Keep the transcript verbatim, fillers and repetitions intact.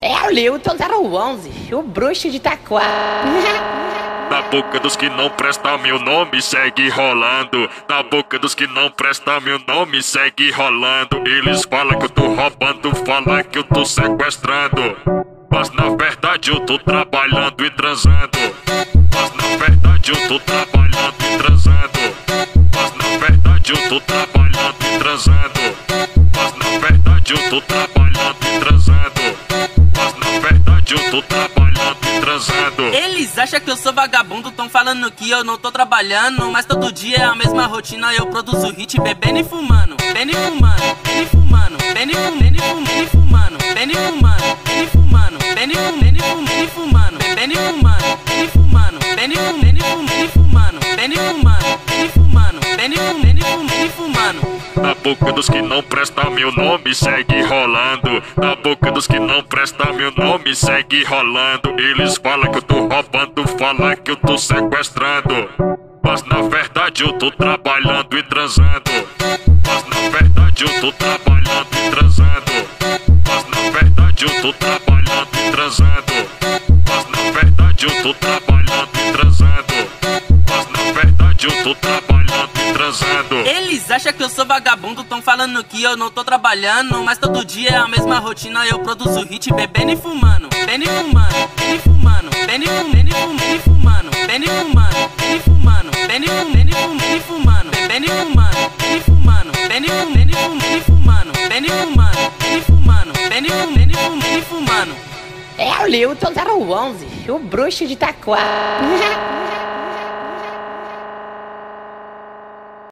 É o Lewton zero onze, o bruxo de Itaquá. Na boca dos que não prestam, meu nome segue rolando. Na boca dos que não prestam, meu nome segue rolando. Eles falam que eu tô roubando, falam que eu tô sequestrando. Mas na verdade eu tô trabalhando e transando. Mas na verdade eu tô trabalhando e transando. Mas na verdade eu tô trabalhando e transando. Mas na verdade eu tô trabalhando e transando. Mas na verdade eu tô trabalhando e transando. Eles acham que eu sou vagabundo, tão falando que eu não tô trabalhando. Mas todo dia é a mesma rotina, eu produzo hit bebendo e fumando. Bebendo e fumando, bebendo e fumando, bebendo e fumando, bebendo e fumando, bebendo e fumando, bebendo e fumando, bebendo e fumando, bebendo e fumando, bebendo e fumando, bebendo e fumando, bebendo e fumando, bebendo e fumando, bebendo e fumando, bebendo e fumando, bebendo e fumando. Na boca dos que não prestam, meu nome segue rolando. Na boca dos que não prestam, meu nome segue rolando. Eles falam que eu tô roubando, falam que eu tô sequestrando. Mas na verdade eu tô trabalhando e transando. Mas na verdade eu tô trabalhando e transando. Mas na verdade eu tô trabalhando e transando. Mas na verdade eu tô trabalhando e transando. Mas na verdade eu tô trabalhando e transando. Eles acham que eu sou vagabundo, tão falando que eu não tô trabalhando. Mas todo dia é a mesma rotina, eu produzo hit bebendo e fumando. Bebendo e fumando, bebendo e fumando, bebendo e fumando, bebendo e fumando, bebendo e fumando, bebendo e fumando, bebendo e fumando, bebendo e fumando, bebendo e fumando, bebendo e fumando, bebendo e fumando, bebendo e fumando, bebendo e fumando, bebendo e fumando. É o Lewton zero onze, o bruxo de Itaquá.